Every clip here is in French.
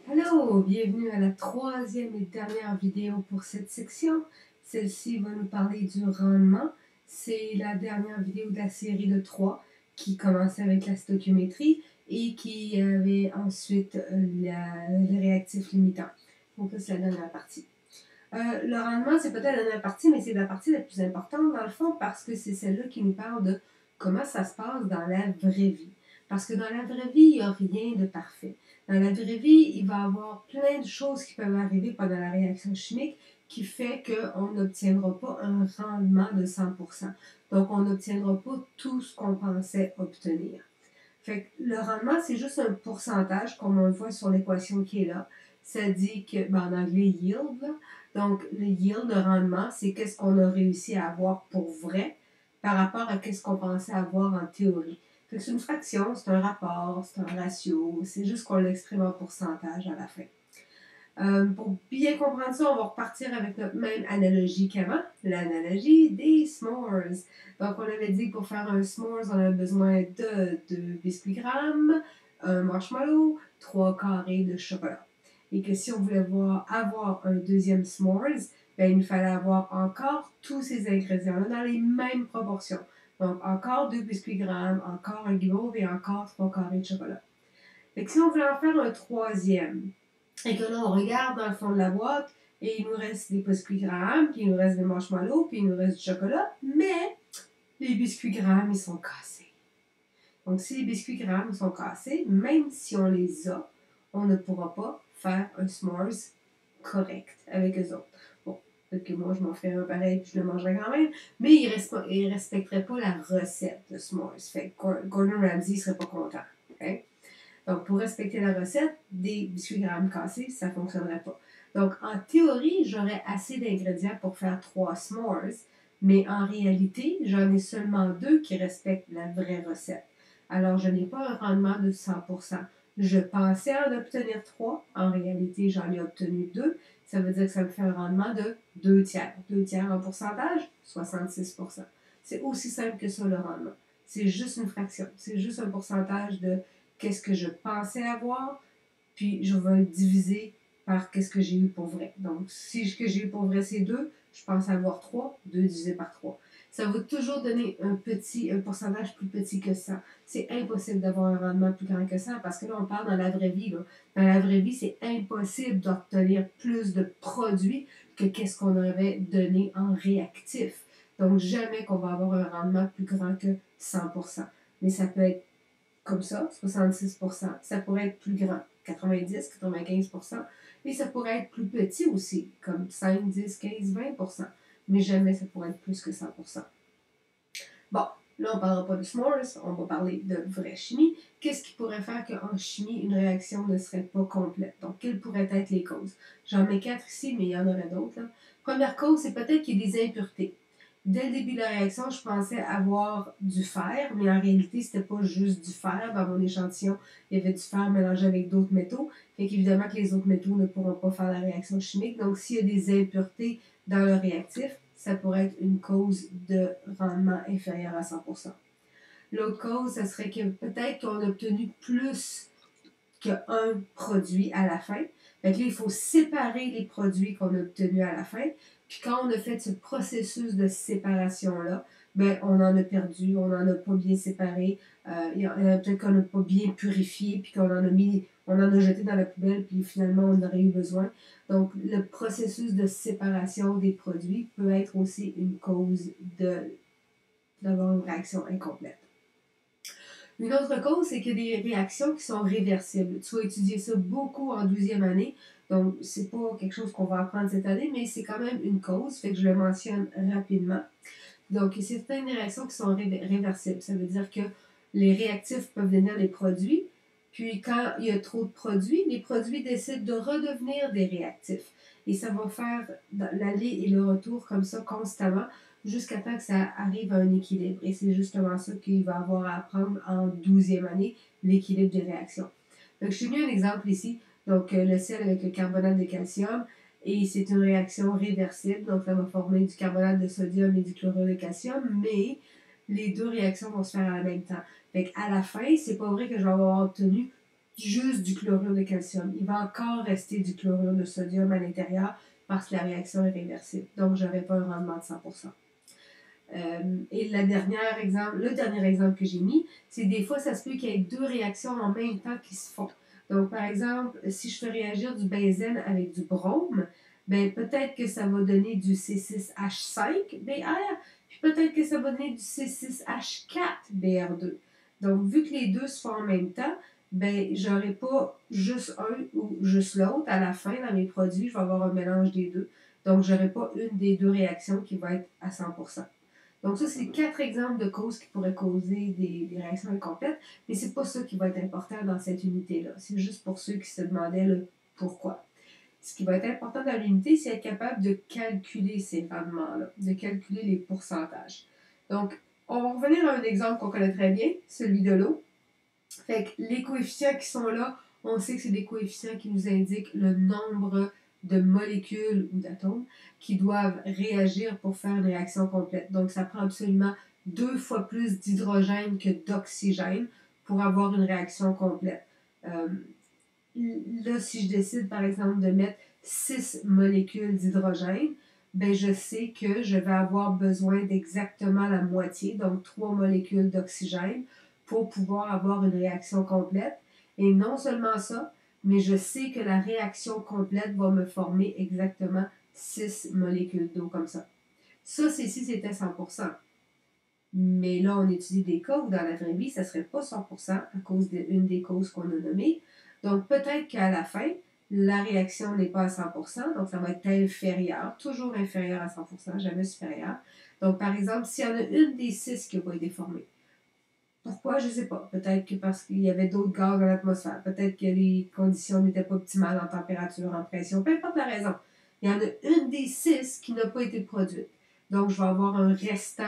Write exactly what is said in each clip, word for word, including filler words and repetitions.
Hello, bienvenue à la troisième et dernière vidéo pour cette section. Celle-ci va nous parler du rendement. C'est la dernière vidéo de la série de trois qui commençait avec la stoichiométrie et qui avait ensuite euh, la, les réactifs limitants. Donc ça, c'est la dernière partie. Euh, le rendement, c'est peut-être la dernière partie, mais c'est la partie la plus importante dans le fond parce que c'est celle-là qui nous parle de comment ça se passe dans la vraie vie. Parce que dans la vraie vie, il n'y a rien de parfait. Dans la vraie vie, il va y avoir plein de choses qui peuvent arriver pendant la réaction chimique qui fait qu'on n'obtiendra pas un rendement de cent pour cent. Donc, on n'obtiendra pas tout ce qu'on pensait obtenir. Fait que le rendement, c'est juste un pourcentage, comme on le voit sur l'équation qui est là. Ça dit que, ben, en anglais, yield, là. Donc, le yield, le rendement, c'est qu'est-ce qu'on a réussi à avoir pour vrai par rapport à qu'est-ce qu'on pensait avoir en théorie. Fait que c'est une fraction, c'est un rapport, c'est un ratio, c'est juste qu'on l'exprime en pourcentage à la fin. Euh, pour bien comprendre ça, on va repartir avec notre même analogie qu'avant, l'analogie des s'mores. Donc, on avait dit que pour faire un s'mores, on avait besoin de deux biscuits grammes, un marshmallow, trois carrés de chocolat. Et que si on voulait voir, avoir un deuxième s'mores, ben, il nous fallait avoir encore tous ces ingrédients-là dans les mêmes proportions. Donc, encore deux biscuits grammes, encore un guimauve et encore trois carrés de chocolat. Fait que si on voulait en faire un troisième, et que là, on regarde dans le fond de la boîte et il nous reste des biscuits grammes, puis il nous reste des marshmallows, puis il nous reste du chocolat, mais les biscuits grammes, ils sont cassés. Donc, si les biscuits grammes sont cassés, même si on les a, on ne pourra pas faire un s'mores correct avec eux autres. Bon, peut-être que moi, je m'en ferais un pareil puis je le mangerais quand même, mais ils ne respecteraient pas la recette de s'mores. Fait que Gordon Ramsay ne serait pas content. Okay? Donc, pour respecter la recette, des biscuits grammes cassés, ça ne fonctionnerait pas. Donc, en théorie, j'aurais assez d'ingrédients pour faire trois s'mores, mais en réalité, j'en ai seulement deux qui respectent la vraie recette. Alors, je n'ai pas un rendement de cent pour cent. Je pensais en obtenir trois. En réalité, j'en ai obtenu deux. Ça veut dire que ça me fait un rendement de deux tiers. deux tiers en pourcentage, soixante-six pour cent. C'est aussi simple que ça, le rendement. C'est juste une fraction. C'est juste un pourcentage de qu'est-ce que je pensais avoir, puis je vais le diviser par qu'est-ce que j'ai eu pour vrai. Donc, si ce que j'ai eu pour vrai, c'est deux, je pense avoir trois, deux divisé par trois. Ça va toujours donner un petit, un pourcentage plus petit que ça. C'est impossible d'avoir un rendement plus grand que ça parce que là, on parle dans la vraie vie. Là. Dans la vraie vie, c'est impossible d'obtenir plus de produits que qu'est-ce qu'on aurait donné en réactif. Donc, jamais qu'on va avoir un rendement plus grand que cent pour cent. Mais ça peut être comme ça, soixante-six pour cent. Ça pourrait être plus grand, quatre-vingt-dix, quatre-vingt-quinze pour cent. Et ça pourrait être plus petit aussi, comme cinq, dix, quinze, vingt pour cent. Mais jamais ça pourrait être plus que cent pour cent. Bon, là, on ne parlera pas de s'mores, on va parler de vraie chimie. Qu'est-ce qui pourrait faire qu'en chimie, une réaction ne serait pas complète? Donc, quelles pourraient être les causes? J'en mets quatre ici, mais il y en aurait d'autres. Là. Première cause, c'est peut-être qu'il y a des impuretés. Dès le début de la réaction, je pensais avoir du fer, mais en réalité, c'était pas juste du fer. Dans mon échantillon, il y avait du fer mélangé avec d'autres métaux. Fait qu'évidemment que les autres métaux ne pourront pas faire la réaction chimique. Donc, s'il y a des impuretés dans le réactif, ça pourrait être une cause de rendement inférieur à cent pour cent. L'autre cause, ce serait que peut-être qu'on a obtenu plus qu'un produit à la fin. Fait que là, il faut séparer les produits qu'on a obtenus à la fin. Puis quand on a fait ce processus de séparation-là, ben, on en a perdu, on n'en a pas bien séparé. Euh, peut-être qu'on n'a pas bien purifié, puis qu'on en a mis, on en a jeté dans la poubelle, puis finalement, on aurait eu besoin. Donc, le processus de séparation des produits peut être aussi une cause de, d'avoir une réaction incomplète. Une autre cause, c'est qu'il y a des réactions qui sont réversibles. Tu vas étudier ça beaucoup en douzième année, donc c'est pas quelque chose qu'on va apprendre cette année, mais c'est quand même une cause, fait que je le mentionne rapidement. Donc, il y a certaines réactions qui sont ré- réversibles. Ça veut dire que les réactifs peuvent devenir des produits, puis quand il y a trop de produits, les produits décident de redevenir des réactifs. Et ça va faire l'aller et le retour comme ça constamment jusqu'à temps que ça arrive à un équilibre. Et c'est justement ça qu'il va avoir à apprendre en douzième année, l'équilibre des réactions. Donc, je t'ai mis un exemple ici. Donc, le sel avec le carbonate de calcium. Et c'est une réaction réversible. Donc, ça va former du carbonate de sodium et du chlorure de calcium. Mais les deux réactions vont se faire en même temps. Fait qu'à la fin, c'est pas vrai que je vais avoir obtenu juste du chlorure de calcium. Il va encore rester du chlorure de sodium à l'intérieur parce que la réaction est réversible. Donc, je n'aurai pas un rendement de cent pour cent. Euh, et la dernière exemple, le dernier exemple que j'ai mis, c'est des fois, ça se peut qu'il y ait deux réactions en même temps qui se font. Donc, par exemple, si je fais réagir du benzène avec du brome, ben peut-être que ça va donner du C six H cinq B R, puis peut-être que ça va donner du C six H quatre B R deux. Donc, vu que les deux se font en même temps, ben j'aurai pas juste un ou juste l'autre. À la fin, dans mes produits, je vais avoir un mélange des deux. Donc, je n'aurai pas une des deux réactions qui va être à cent pour cent. Donc ça, c'est quatre exemples de causes qui pourraient causer des, des réactions incomplètes, mais c'est pas ça qui va être important dans cette unité-là. C'est juste pour ceux qui se demandaient le pourquoi. Ce qui va être important dans l'unité, c'est être capable de calculer ces rendements-là, de calculer les pourcentages. Donc, on va revenir à un exemple qu'on connaît très bien, celui de l'eau. Fait que les coefficients qui sont là, on sait que c'est des coefficients qui nous indiquent le nombre de molécules ou d'atomes qui doivent réagir pour faire une réaction complète. Donc, ça prend absolument deux fois plus d'hydrogène que d'oxygène pour avoir une réaction complète. Euh, là, si je décide, par exemple, de mettre six molécules d'hydrogène, ben je sais que je vais avoir besoin d'exactement la moitié, donc trois molécules d'oxygène, pour pouvoir avoir une réaction complète. Et non seulement ça, mais je sais que la réaction complète va me former exactement six molécules d'eau comme ça. Ça, c'est si c'était cent pour cent. Mais là, on étudie des cas où dans la vraie vie, ça ne serait pas cent pour cent à cause d'une des causes qu'on a nommées. Donc, peut-être qu'à la fin, la réaction n'est pas à cent pour cent, donc ça va être inférieur, toujours inférieur à cent pour cent, jamais supérieur. Donc, par exemple, s'il y en a une des six qui n'a pas été formée, pourquoi? Je ne sais pas. Peut-être que parce qu'il y avait d'autres gaz dans l'atmosphère. Peut-être que les conditions n'étaient pas optimales en température, en pression. Peu importe la raison. Il y en a une des six qui n'a pas été produite. Donc, je vais avoir un restant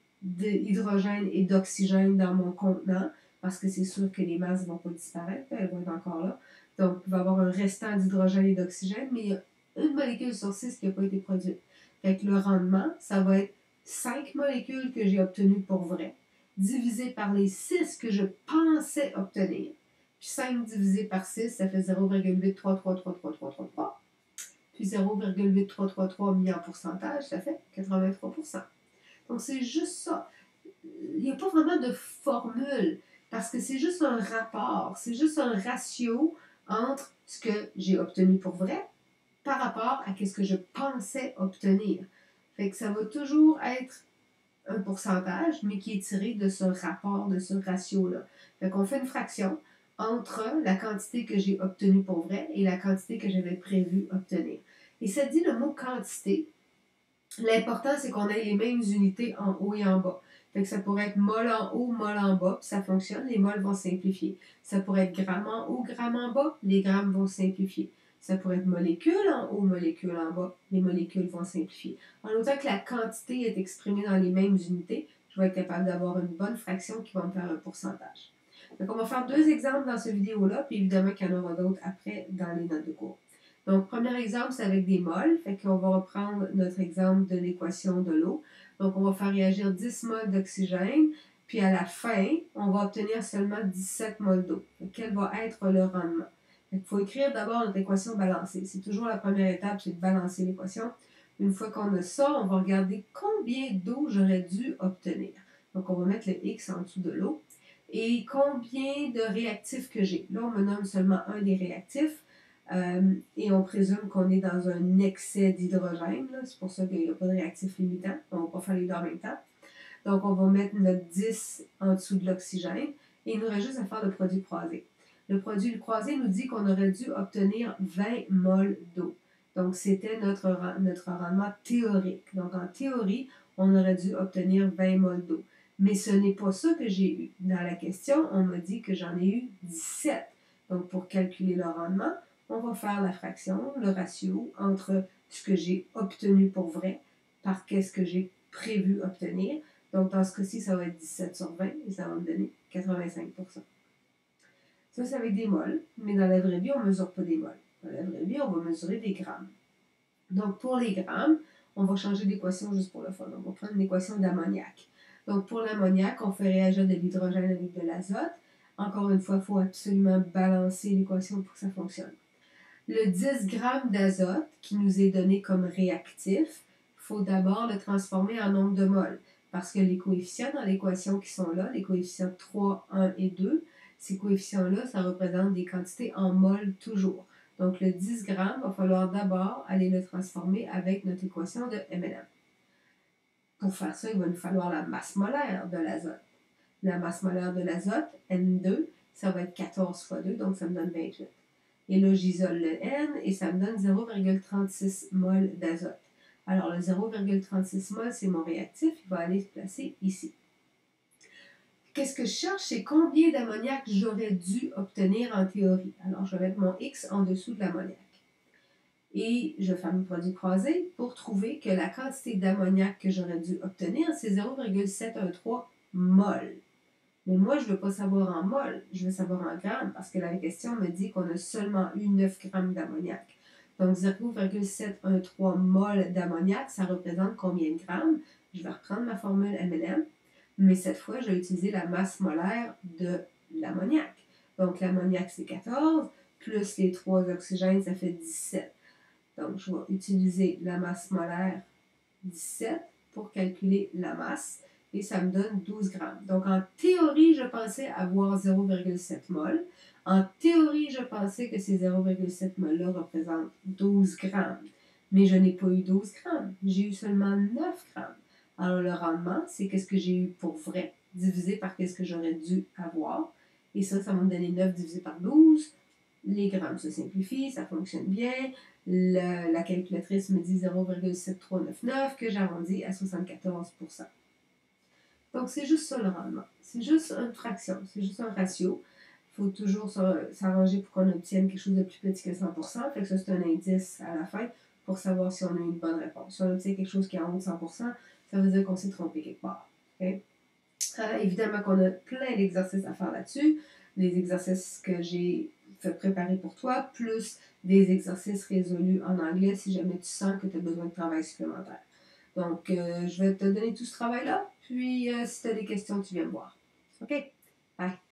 d'hydrogène et d'oxygène dans mon contenant parce que c'est sûr que les masses ne vont pas disparaître. Elles vont être encore là. Donc, il va y avoir un restant d'hydrogène et d'oxygène, mais il y a une molécule sur six qui n'a pas été produite. Fait que le rendement, ça va être cinq molécules que j'ai obtenues pour vrai, divisé par les six que je pensais obtenir. Puis cinq divisé par six, ça fait zéro virgule huit trois trois trois trois trois trois trois. Puis zéro virgule huit trois trois trois mis en pourcentage, ça fait quatre-vingt-trois pour cent. Donc c'est juste ça. Il n'y a pas vraiment de formule parce que c'est juste un rapport, c'est juste un ratio entre ce que j'ai obtenu pour vrai par rapport à ce que je pensais obtenir. Fait que ça va toujours être un pourcentage, mais qui est tiré de ce rapport, de ce ratio-là. Fait qu'on fait une fraction entre la quantité que j'ai obtenue pour vrai et la quantité que j'avais prévu obtenir. Et ça dit le mot quantité. L'important, c'est qu'on ait les mêmes unités en haut et en bas. Fait que ça pourrait être mol en haut, mol en bas, puis ça fonctionne, les mols vont simplifier. Ça pourrait être gramme en haut, gramme en bas, les grammes vont simplifier. Ça pourrait être molécule en haut, molécule en bas, les molécules vont simplifier. En autant que la quantité est exprimée dans les mêmes unités, je vais être capable d'avoir une bonne fraction qui va me faire un pourcentage. Donc, on va faire deux exemples dans cette vidéo-là, puis évidemment qu'il y en aura d'autres après dans les notes de cours. Donc, premier exemple, c'est avec des mols. Fait qu'on va reprendre notre exemple de l'équation de l'eau. Donc, on va faire réagir dix mols d'oxygène, puis à la fin, on va obtenir seulement dix-sept mols d'eau. Quel va être le rendement? Il faut écrire d'abord notre équation balancée. C'est toujours la première étape, c'est de balancer l'équation. Une fois qu'on a ça, on va regarder combien d'eau j'aurais dû obtenir. Donc, on va mettre le X en dessous de l'eau. Et combien de réactifs que j'ai. Là, on me nomme seulement un des réactifs. Euh, et on présume qu'on est dans un excès d'hydrogène. C'est pour ça qu'il n'y a pas de réactif limitant. On ne va pas faire les deux en même temps. Donc, on va mettre notre dix en dessous de l'oxygène. Et il nous reste juste à faire le produit croisé. Le produit croisé nous dit qu'on aurait dû obtenir vingt mols d'eau. Donc, c'était notre, notre rendement théorique. Donc, en théorie, on aurait dû obtenir vingt mols d'eau. Mais ce n'est pas ça que j'ai eu. Dans la question, on m'a dit que j'en ai eu dix-sept. Donc, pour calculer le rendement, on va faire la fraction, le ratio entre ce que j'ai obtenu pour vrai par qu'est-ce que j'ai prévu obtenir. Donc, dans ce cas-ci, ça va être dix-sept sur vingt et ça va me donner quatre-vingt-cinq pour cent. Ça, c'est avec des mols, mais dans la vraie vie, on ne mesure pas des mols. Dans la vraie vie, on va mesurer des grammes. Donc, pour les grammes, on va changer d'équation juste pour le fun. On va prendre une équation d'ammoniac. Donc, pour l'ammoniac, on fait réagir de l'hydrogène avec de l'azote. Encore une fois, il faut absolument balancer l'équation pour que ça fonctionne. Le dix grammes d'azote qui nous est donné comme réactif, il faut d'abord le transformer en nombre de moles. Parce que les coefficients dans l'équation qui sont là, les coefficients trois, un et deux, ces coefficients-là, ça représente des quantités en moles toujours. Donc le dix grammes, il va falloir d'abord aller le transformer avec notre équation de M N M. Pour faire ça, il va nous falloir la masse molaire de l'azote. La masse molaire de l'azote, N deux, ça va être quatorze fois deux, donc ça me donne vingt-huit. Et là, j'isole le N et ça me donne zéro virgule trente-six mol d'azote. Alors, le zéro virgule trente-six mol, c'est mon réactif. Il va aller se placer ici. Qu'est-ce que je cherche? C'est combien d'ammoniac j'aurais dû obtenir en théorie. Alors, je vais mettre mon X en dessous de l'ammoniac. Et je fais mon produit croisé pour trouver que la quantité d'ammoniac que j'aurais dû obtenir, c'est zéro virgule sept cent treize mol. Mais moi, je ne veux pas savoir en mol, je veux savoir en grammes, parce que la question me dit qu'on a seulement eu neuf grammes d'ammoniac. Donc, zéro virgule sept cent treize mol d'ammoniac, ça représente combien de grammes? Je vais reprendre ma formule M N M, mais cette fois, je vais utiliser la masse molaire de l'ammoniac. Donc, l'ammoniac, c'est quatorze, plus les trois oxygènes, ça fait dix-sept. Donc, je vais utiliser la masse molaire dix-sept pour calculer la masse. Et ça me donne douze grammes. Donc, en théorie, je pensais avoir zéro virgule sept mol. En théorie, je pensais que ces zéro virgule sept mol-là représentent douze grammes. Mais je n'ai pas eu douze grammes. J'ai eu seulement neuf grammes. Alors, le rendement, c'est qu'est-ce que j'ai eu pour vrai, divisé par qu'est-ce que j'aurais dû avoir. Et ça, ça va me donner neuf divisé par douze. Les grammes se simplifient, ça fonctionne bien. Le, la calculatrice me dit zéro virgule sept trois neuf neuf que j'arrondis à soixante-quatorze pour cent. Donc, c'est juste ça le rendement. C'est juste une fraction, c'est juste un ratio. Il faut toujours s'arranger pour qu'on obtienne quelque chose de plus petit que cent pour cent. Fait que ça, c'est un indice à la fin pour savoir si on a une bonne réponse. Si on obtient quelque chose qui est en haut de cent pour cent, ça veut dire qu'on s'est trompé quelque part. Okay? Euh, évidemment qu'on a plein d'exercices à faire là-dessus. Les exercices que j'ai fait préparer pour toi, plus des exercices résolus en anglais si jamais tu sens que tu as besoin de travail supplémentaire. Donc, euh, je vais te donner tout ce travail-là. Puis, euh, si tu as des questions, tu viens me voir. OK? Bye.